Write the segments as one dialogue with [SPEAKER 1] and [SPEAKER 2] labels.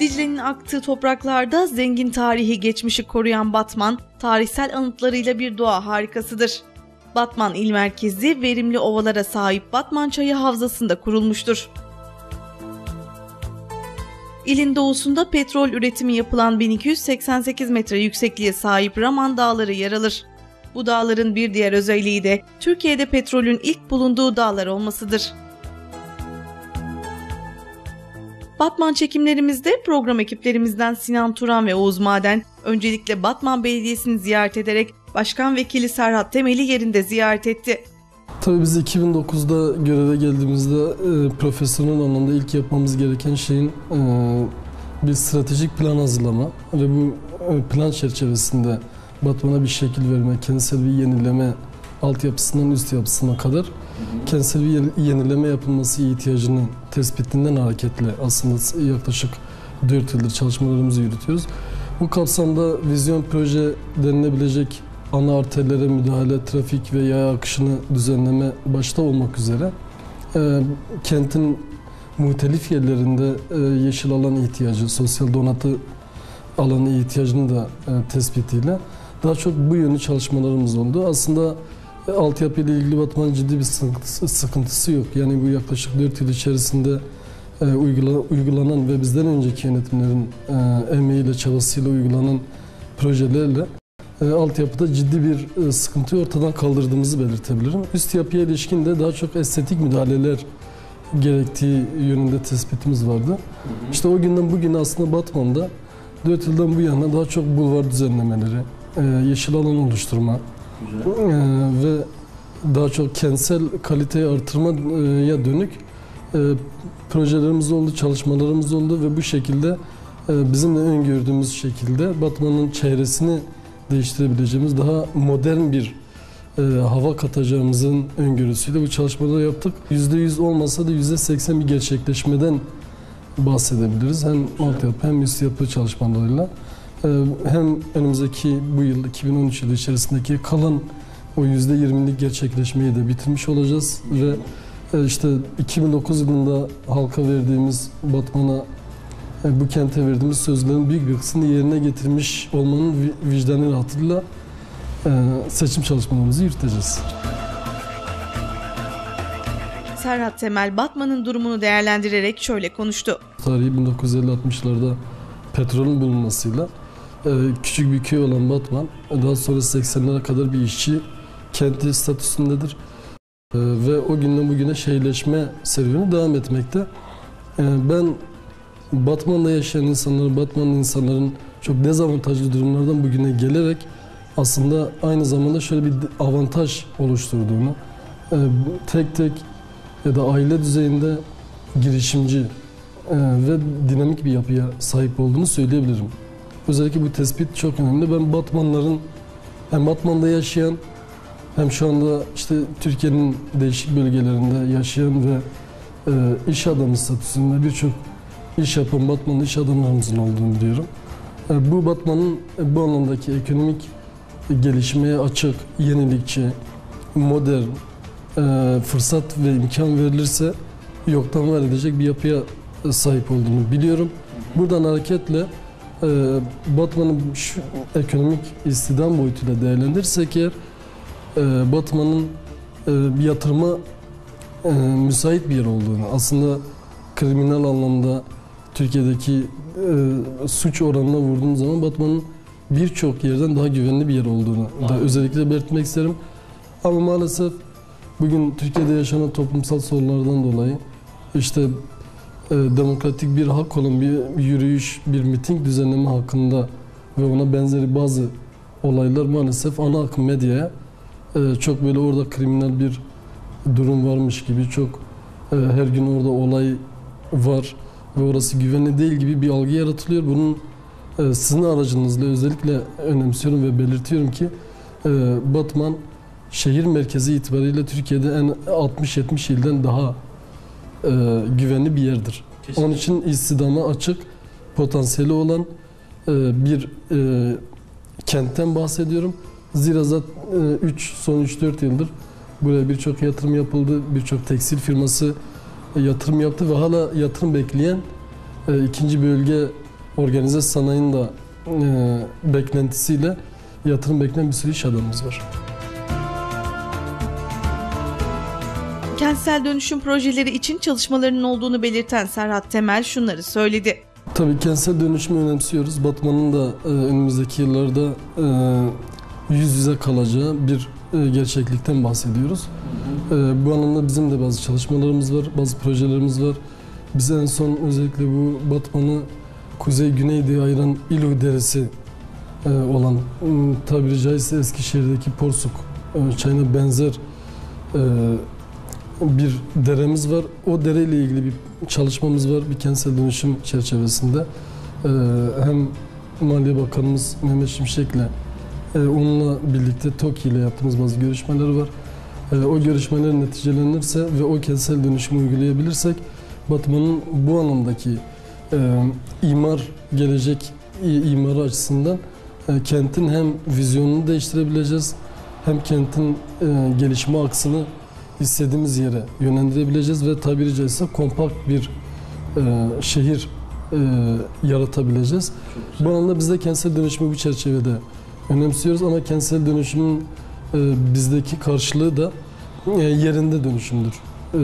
[SPEAKER 1] Dicle'nin aktığı topraklarda zengin tarihi geçmişi koruyan Batman, tarihsel anıtlarıyla bir doğa harikasıdır. Batman il merkezi verimli ovalara sahip Batman Çayı Havzası'nda kurulmuştur. İlin doğusunda petrol üretimi yapılan 1288 metre yüksekliğe sahip Raman Dağları yer alır. Bu dağların bir diğer özelliği de Türkiye'de petrolün ilk bulunduğu dağlar olmasıdır. Batman çekimlerimizde program ekiplerimizden Sinan Turan ve Oğuz Maden öncelikle Batman Belediyesi'ni ziyaret ederek Başkan Vekili Serhat Temel'i yerinde ziyaret etti.
[SPEAKER 2] Tabii biz 2009'da göreve geldiğimizde profesyonel anlamda ilk yapmamız gereken şeyin bir stratejik plan hazırlama ve bu plan çerçevesinde Batman'a bir şekil verme, kentsel bir yenileme altyapısından üst yapısına kadar kentsel bir yenileme yapılması ihtiyacının tespitinden hareketle aslında yaklaşık 4 yıldır çalışmalarımızı yürütüyoruz. Bu kapsamda vizyon proje denilebilecek ana arterlere müdahale, trafik ve yaya akışını düzenleme başta olmak üzere kentin muhtelif yerlerinde yeşil alan ihtiyacı, sosyal donatı alanı ihtiyacının da tespitiyle daha çok bu yönlü çalışmalarımız oldu. Aslında altyapıyla ilgili Batman'ın ciddi bir sıkıntısı yok. Yani bu yaklaşık 4 yıl içerisinde uygulanan ve bizden önceki yönetimlerin emeğiyle, çabasıyla uygulanan projelerle altyapıda ciddi bir sıkıntıyı ortadan kaldırdığımızı belirtebilirim. Üst yapıya ilişkin de daha çok estetik müdahaleler gerektiği yönünde tespitimiz vardı. İşte o günden bugüne aslında Batman'da 4 yıldan bu yana daha çok bulvar düzenlemeleri, yeşil alan oluşturma ve daha çok kentsel kaliteyi artırmaya dönük projelerimiz oldu, çalışmalarımız oldu ve bu şekilde bizim de öngördüğümüz şekilde Batman'ın çevresini değiştirebileceğimiz daha modern bir hava katacağımızın öngörüsüyle bu çalışmaları yaptık. %100 olmasa da %80 bir gerçekleşmeden bahsedebiliriz. Hem altyapı hem üst yapı çalışmalarıyla. Hem önümüzdeki bu yıl 2013 yılı içerisindeki kalan o %20'lik gerçekleşmeyi de bitirmiş olacağız ve işte 2009 yılında halka verdiğimiz Batman'a bu kente verdiğimiz sözlerin büyük bir kısmını yerine getirmiş olmanın vicdanı rahatlığıyla seçim çalışmalarımızı yürüteceğiz.
[SPEAKER 1] Serhat Temel Batman'ın durumunu değerlendirerek şöyle konuştu.
[SPEAKER 2] Tarihi 1950-60'larda petrolün bulunmasıyla küçük bir köy olan Batman daha sonra 80'lere kadar bir işçi kenti statüsündedir. Ve o günden bugüne şehirleşme serüveni devam etmekte. Ben Batman'da yaşayan insanların, Batman'ın insanların çok dezavantajlı durumlardan bugüne gelerek aslında aynı zamanda şöyle bir avantaj oluşturduğunu, tek tek ya da aile düzeyinde girişimci ve dinamik bir yapıya sahip olduğunu söyleyebilirim. Özellikle bu tespit çok önemli. Ben Batmanların hem Batman'da yaşayan hem şu anda işte Türkiye'nin değişik bölgelerinde yaşayan ve iş adamı statüsünde birçok iş yapan Batman'da iş adamlarımızın olduğunu biliyorum. Bu Batman'ın bu alandaki ekonomik gelişmeye açık, yenilikçi, modern, fırsat ve imkan verilirse yoktan var edecek bir yapıya sahip olduğunu biliyorum. Buradan hareketle Batman'ın şu ekonomik istihdam boyutuyla değerlendirirsek eğer Batman'ın bir yatırıma müsait bir yer olduğunu, aslında kriminal anlamda Türkiye'deki suç oranına vurduğumuz zaman Batman'ın birçok yerden daha güvenli bir yer olduğunu da özellikle belirtmek isterim. Ama maalesef bugün Türkiye'de yaşanan toplumsal sorunlardan dolayı işte demokratik bir hak olan bir yürüyüş, bir miting düzenleme hakkında ve ona benzeri bazı olaylar maalesef ana akım medyaya çok böyle orada kriminal bir durum varmış gibi, çok her gün orada olay var ve orası güvenli değil gibi bir algı yaratılıyor. Bunun sizin aracınızla özellikle önemsiyorum ve belirtiyorum ki Batman şehir merkezi itibariyle Türkiye'de en 60-70 ilden daha güvenli bir yerdir. Kesinlikle. Onun için istihdama açık, potansiyeli olan bir kentten bahsediyorum. Zira zaten son 3-4 yıldır buraya birçok yatırım yapıldı, birçok tekstil firması yatırım yaptı ve hala yatırım bekleyen ikinci bölge organize sanayinin de beklentisiyle yatırım bekleyen bir sürü iş adamımız var.
[SPEAKER 1] Kentsel dönüşüm projeleri için çalışmalarının olduğunu belirten Serhat Temel şunları söyledi.
[SPEAKER 2] Tabii kentsel dönüşümü önemsiyoruz. Batman'ın da önümüzdeki yıllarda yüz yüze kalacağı bir gerçeklikten bahsediyoruz. Bu anlamda bizim de bazı çalışmalarımız var, bazı projelerimiz var. Biz en son özellikle bu Batman'ı kuzey-güney diye ayıran İluh Deresi olan tabiri caizse Eskişehir'deki Porsuk çayına benzer bir deremiz var. O dereyle ilgili bir çalışmamız var bir kentsel dönüşüm çerçevesinde. Hem Maliye Bakanımız Mehmet Şimşek'le onunla birlikte TOKİ ile yaptığımız bazı görüşmeler var. O görüşmeler neticelenirse ve o kentsel dönüşümü uygulayabilirsek Batman'ın bu anlamdaki gelecek imarı açısından kentin hem vizyonunu değiştirebileceğiz hem kentin gelişme aksını istediğimiz yere yönlendirebileceğiz ve tabiri caizse kompakt bir şehir yaratabileceğiz. Bu anlamda biz de kentsel dönüşümü bu çerçevede önemsiyoruz ama kentsel dönüşümün bizdeki karşılığı da yerinde dönüşümdür.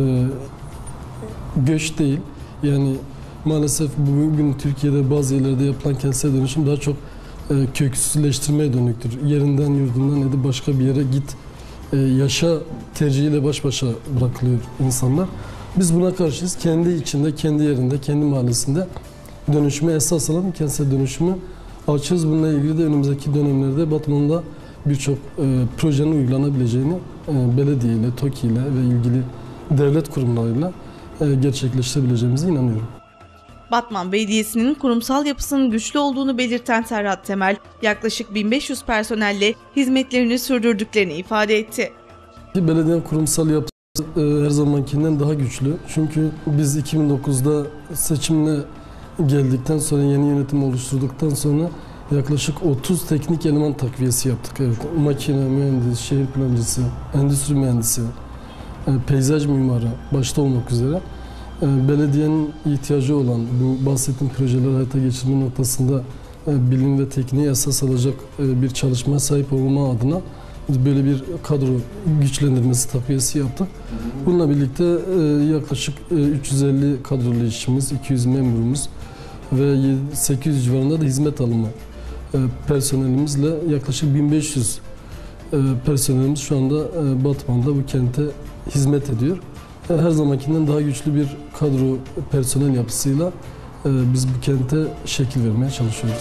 [SPEAKER 2] Göç değil. Yani maalesef bugün Türkiye'de bazı yerlerde yapılan kentsel dönüşüm daha çok köksüzleştirmeye dönüktür. Yerinden yurdundan ya da başka bir yere git yaşa tercihiyle baş başa bırakılıyor insanlar. Biz buna karşıyız. Kendi içinde, kendi yerinde, kendi mahallesinde dönüşüme esas alan kentsel dönüşümü açığız. Bununla ilgili de önümüzdeki dönemlerde Batman'da birçok projenin uygulanabileceğini belediye ile, TOKİ ile ve ilgili devlet kurumlarıyla gerçekleştirebileceğimize inanıyorum.
[SPEAKER 1] Batman Belediyesi'nin kurumsal yapısının güçlü olduğunu belirten Serhat Temel, yaklaşık 1500 personelle hizmetlerini sürdürdüklerini ifade etti.
[SPEAKER 2] Belediyenin kurumsal yapısı her zamankinden daha güçlü. Çünkü biz 2009'da seçimle geldikten sonra, yeni yönetim oluşturduktan sonra yaklaşık 30 teknik eleman takviyesi yaptık. Evet, makine mühendisi, şehir plancısı, endüstri mühendisi, peyzaj mimarı başta olmak üzere belediyenin ihtiyacı olan bu bahsettiğim projeleri hayata geçirme noktasında bilim ve tekniği esas alacak bir çalışmaya sahip olma adına böyle bir kadro güçlendirmesi takviyesi yaptık. Bununla birlikte yaklaşık 350 kadrolu işçimiz, 200 memurumuz ve 800 civarında da hizmet alımı personelimizle yaklaşık 1500 personelimiz şu anda Batman'da bu kente hizmet ediyor. Her zamankinden daha güçlü bir kadro personel yapısıyla biz bu kente şekil vermeye çalışıyoruz.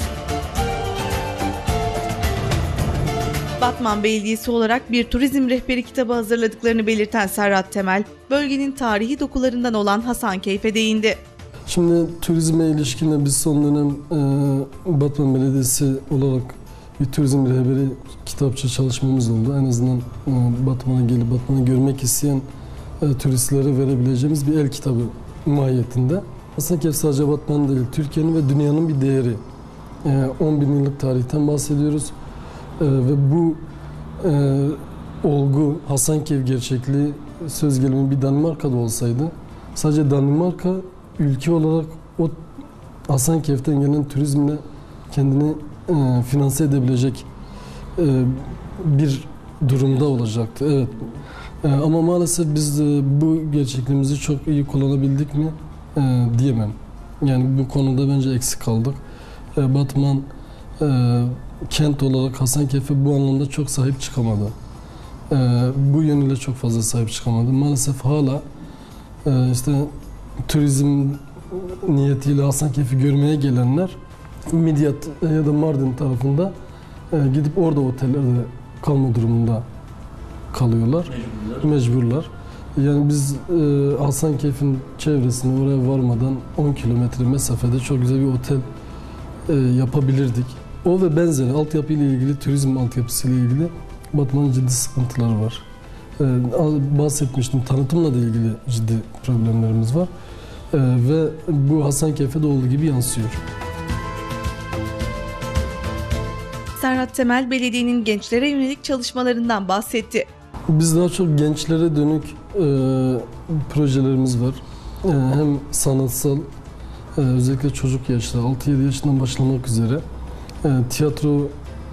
[SPEAKER 1] Batman Belediyesi olarak bir turizm rehberi kitabı hazırladıklarını belirten Serhat Temel, bölgenin tarihi dokularından olan Hasankeyf'e değindi.
[SPEAKER 2] Şimdi turizme ilişkin de biz son dönem Batman Belediyesi olarak bir turizm rehberi kitapçı çalışmamız oldu. En azından Batman'a gelip Batman'ı görmek isteyen turistlere verebileceğimiz bir el kitabı mahiyetinde. Hasankeyf sadece Batman değil, Türkiye'nin ve dünyanın bir değeri. 10.000 yıllık tarihten bahsediyoruz. Ve bu olgu, Hasankeyf gerçekliği söz gelimi bir Danimarka'da olsaydı, sadece Danimarka ülke olarak o Hasankeyf'ten gelen turizmle kendini finanse edebilecek bir durumda olacaktı. Evet. Ama maalesef biz bu gerçekliğimizi çok iyi kullanabildik mi diyemem. Yani bu konuda bence eksik kaldık. Batman kent olarak Hasankeyf'e bu anlamda çok sahip çıkamadı. Bu yönüyle çok fazla sahip çıkamadı. Maalesef hala işte turizm niyetiyle Hasankeyf'i görmeye gelenler Midyat ya da Mardin tarafında gidip orada otellerde kalma durumunda kalıyorlar. Mecburlar. Yani biz Hasankeyf'in çevresine oraya varmadan 10 kilometre mesafede çok güzel bir otel yapabilirdik. O ve benzeri altyapı ile ilgili, turizm altyapısı ile ilgili Batman'ın ciddi sıkıntıları var. Bahsetmiştim, tanıtımla da ilgili ciddi problemlerimiz var. Ve bu Hasankeyf'e de olduğu gibi yansıyor.
[SPEAKER 1] Serhat Temel, belediyenin gençlere yönelik çalışmalarından bahsetti.
[SPEAKER 2] Biz daha çok gençlere dönük projelerimiz var. Hem sanatsal özellikle çocuk yaşta 6-7 yaşından başlamak üzere tiyatro,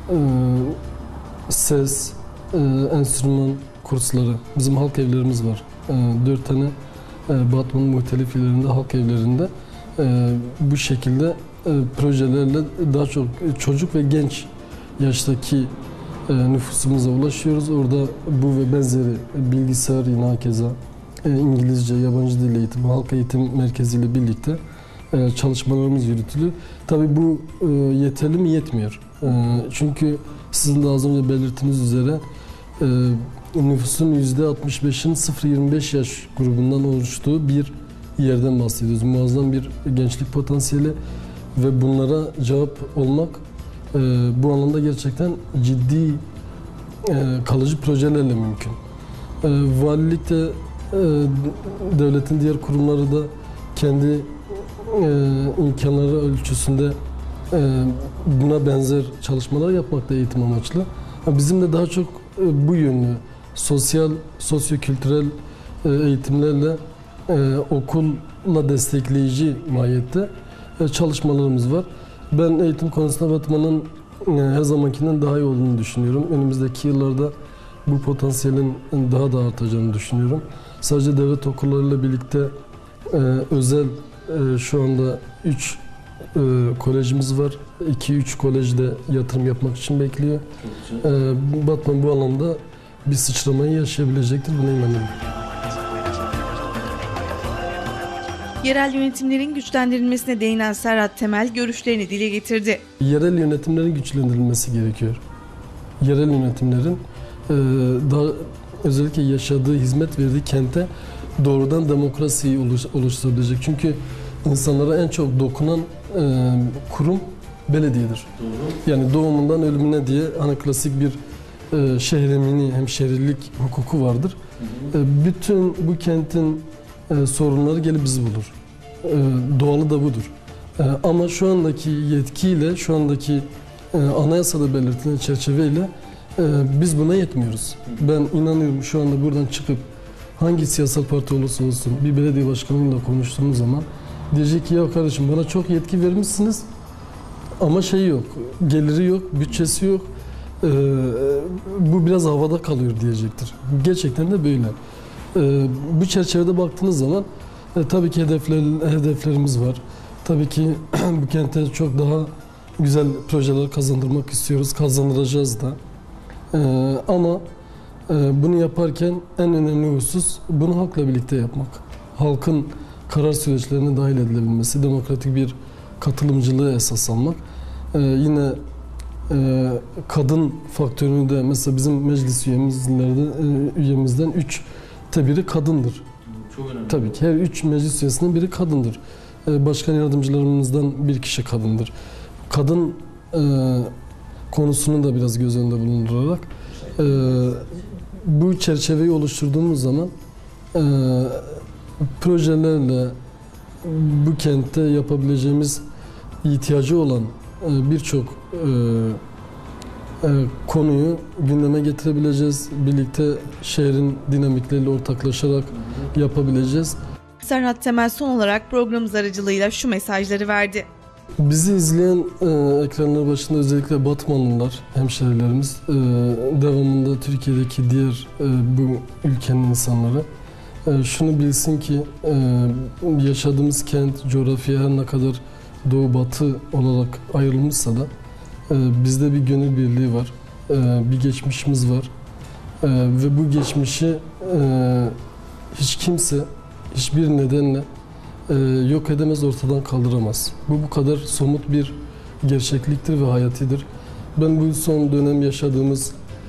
[SPEAKER 2] ses, enstrüman kursları, bizim halk evlerimiz var. 4 tane Batman'ın muhtelif illerinde, halk evlerinde bu şekilde projelerle daha çok çocuk ve genç yaştaki nüfusumuza ulaşıyoruz. Orada bu ve benzeri bilgisayar, yine hakeza İngilizce, yabancı dil eğitimi, halk eğitim merkeziyle birlikte çalışmalarımız yürütülüyor. Tabii bu yeterli mi? Yetmiyor. Çünkü sizin de az önce belirttiğiniz üzere nüfusun %65'in 0-25 yaş grubundan oluştuğu bir yerden bahsediyoruz. Muazzam bir gençlik potansiyeli ve bunlara cevap olmak bu alanda gerçekten ciddi kalıcı projelerle mümkün. Valilikte devletin diğer kurumları da kendi imkanları ölçüsünde buna benzer çalışmalar yapmakta eğitim amaçlı. Bizim de daha çok bu yönlü sosyal, sosyo-kültürel eğitimlerle okulla destekleyici mahiyette çalışmalarımız var. Ben eğitim konusunda Batman'ın her zamankinden daha iyi olduğunu düşünüyorum. Önümüzdeki yıllarda bu potansiyelin daha da artacağını düşünüyorum. Sadece devlet okullarıyla birlikte özel şu anda 3 kolejimiz var. 2-3 kolejde yatırım yapmak için bekliyor. Batman bu alanda bir sıçramayı yaşayabilecektir. Buna inanıyorum.
[SPEAKER 1] Yerel yönetimlerin güçlendirilmesine değinen Serhat Temel görüşlerini dile getirdi.
[SPEAKER 2] Yerel yönetimlerin güçlendirilmesi gerekiyor. Yerel yönetimlerin daha özellikle yaşadığı, hizmet verdiği kente doğrudan demokrasiyi oluşturabilecek. Çünkü insanlara en çok dokunan kurum belediyedir. Doğru. Yani doğumundan ölümüne diye hani klasik bir şehremini, hemşehrilik hukuku vardır. Hı hı. Bütün bu kentin sorunları gelip bizi bulur. Doğalı da budur. Ama şu andaki yetkiyle, şu andaki anayasada belirtilen çerçeveyle biz buna yetmiyoruz. Ben inanıyorum şu anda buradan çıkıp hangi siyasal parti olursa olsun bir belediye başkanıyla konuştuğumuz zaman diyecek ki ya kardeşim bana çok yetki vermişsiniz ama şey yok, geliri yok, bütçesi yok. Bu biraz havada kalıyor diyecektir. Gerçekten de böyle. Bu çerçevede baktığınız zaman tabii ki hedeflerimiz var. Tabii ki bu kente çok daha güzel projeler kazandırmak istiyoruz, kazandıracağız da. Ama bunu yaparken en önemli husus bunu halkla birlikte yapmak. Halkın karar süreçlerine dahil edilebilmesi, demokratik bir katılımcılığı esas almak. Yine kadın faktörünü de mesela bizim meclis üyemizden 3'te biri kadındır. Çok önemli. Tabii ki her 3 meclis üyesinden biri kadındır. Başkan yardımcılarımızdan bir kişi kadındır. Kadın konusunu da biraz göz önünde bulundurarak bu çerçeveyi oluşturduğumuz zaman projelerle bu kentte yapabileceğimiz ihtiyacı olan birçok konuyu gündeme getirebileceğiz. Birlikte şehrin dinamikleriyle ortaklaşarak yapabileceğiz.
[SPEAKER 1] Serhat Temel son olarak programımız aracılığıyla şu mesajları verdi.
[SPEAKER 2] Bizi izleyen ekranlar başında özellikle Batmanlılar, hemşehrilerimiz, devamında Türkiye'deki diğer bu ülkenin insanları şunu bilsin ki yaşadığımız kent, coğrafya her ne kadar doğu batı olarak ayrılmışsa da bizde bir gönül birliği var, bir geçmişimiz var ve bu geçmişi hiç kimse hiçbir nedenle yok edemez, ortadan kaldıramaz. Bu kadar somut bir gerçekliktir ve hayatidir. Ben bu son dönem yaşadığımız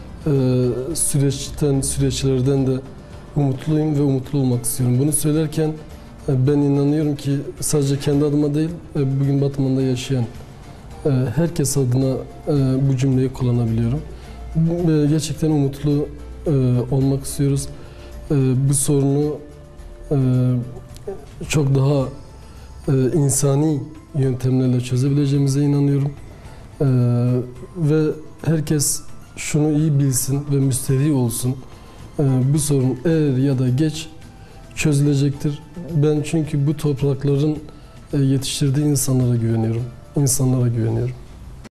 [SPEAKER 2] süreçlerden de umutluyum ve umutlu olmak istiyorum. Bunu söylerken ben inanıyorum ki sadece kendi adıma değil, bugün Batman'da yaşayan herkes adına bu cümleyi kullanabiliyorum. Gerçekten umutlu olmak istiyoruz. Bu sorunu çok daha insani yöntemlerle çözebileceğimize inanıyorum. Ve herkes şunu iyi bilsin ve müsterih olsun. Bu sorun er ya da geç çözülecektir. Ben çünkü bu toprakların yetiştirdiği insanlara güveniyorum. İnsanlara güveniyorum.